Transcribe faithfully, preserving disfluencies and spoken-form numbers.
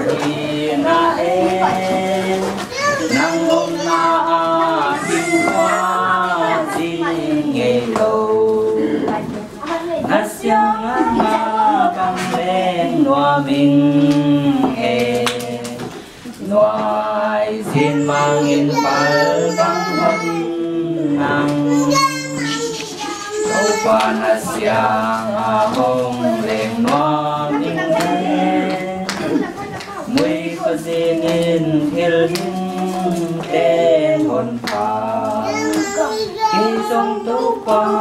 hi na e nang ôm na kinh hoa di nghề lâu na xiang nga băng lên noa mình e noai xin mang in phal băng hân năng câu pa na xiang nga hồng lên noa mình e mui có xin in thil tên hồn phà khi sông tú quang